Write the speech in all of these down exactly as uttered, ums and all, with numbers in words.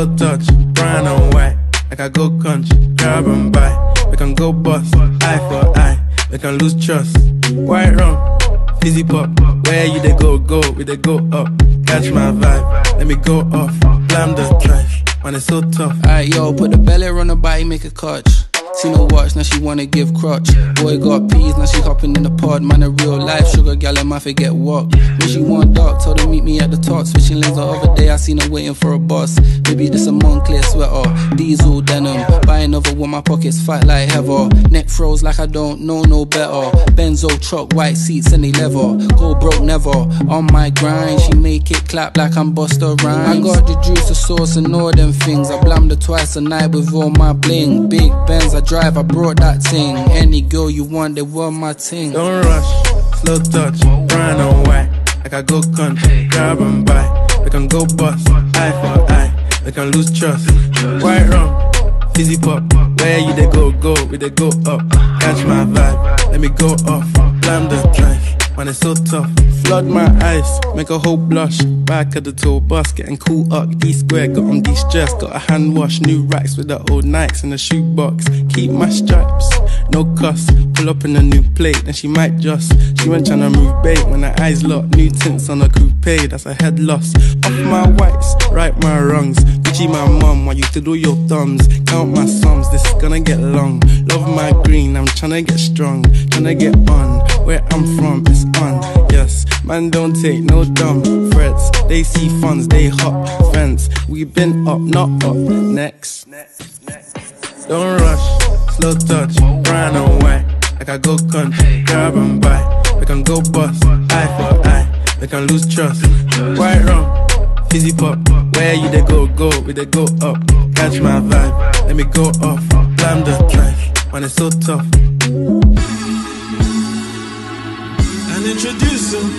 slow touch, brown and white. Like I go country, grab and buy. We can go bust, eye for eye. We can lose trust. White rum, fizzy pop. Where you they go, go, we they go up. Catch my vibe, let me go off. Blam the trash, man it's so tough. Alright yo, put the belly on the body, make a catch. Seen her watch, now she wanna give crutch. Boy got peas, now she hopping in the pod. Man a real life sugar gal, I might forget walk. When she want dark, told her meet me at the top. Switching lanes the other day, I seen her waiting for a bus. Maybe this a Moncler sweater, diesel denim. Buy another one, my pockets fat like heather. Neck froze like I don't know no better. Benzo truck, white seats and they leather. Go broke never, on my grind. She make it clap like I'm Busta Rhymes. I got the juice, the sauce and all them things. I blammed her twice a night with all my bling. Big Benz, I drive, I brought that thing. Any girl you want, they want my ting. Don't rush, slow touch, brown and white. Like I go country, grab and buy. We can go bust, eye for eye. We can lose trust. White rum, fizzy pop. Where you they go, go, we they go up. Catch my vibe, let me go off. Blam the trash, man it's so tough. Flood my eyes, make a whole blush. Back of the tour bus, getting cool up. D-square, got on de-stress. Got a hand wash, new racks with the old Nikes in the shoebox. Keep my stripes, no cuss. Pull up in a new plate, then she might just. She went tryna move bait when her eyes locked. New tints on a coupe, that's a head loss. Off my whites, right my wrongs. Gucci my mum, I used to do your thumbs. Count my sums, this is gonna get long. Love my green, I'm tryna get strong. Tryna get on, where I'm from, it's on. Yes, man don't take no dumb threats. They see funds, they hop fence. We been up, not up, next. Don't rush, slow touch, brown and white. Like I go country, grab and buy. We can go bust, eye for eye. We can lose trust. White rum, fizzy pop. Where you they go, go, we they go up. Catch my vibe, let me go off. Blam the trash, man it's so tough. And introduce him,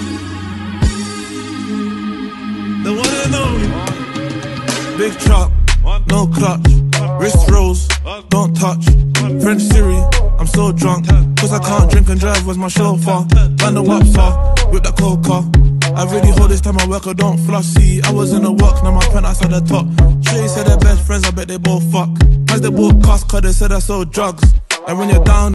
the one and only. Big truck, no clutch. Wrist rolls, don't touch. French Siri, I'm so drunk. Cause I can't drink and drive, where's my chauffeur? Band the wapsa, with that coca. I really hold this time I work, I don't flossy. I was in the work, now my penthouse at the top. Shay said they're best friends, I bet they both fuck. As they both cost, cause they said I sold drugs. And when you're down